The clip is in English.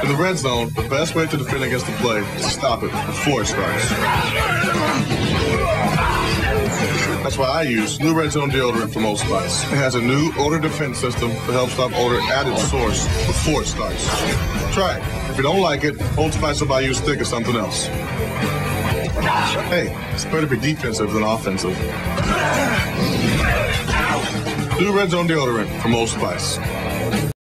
In the red zone, the best way to defend against the play is to stop it before it starts. That's why I use new Red Zone deodorant from Old Spice. It has a new odor defense system that helps stop odor at its source before it starts. Try it. If you don't like it, Old Spice will buy you a stick or something else. Hey, it's better to be defensive than offensive. New Red Zone deodorant from Old Spice.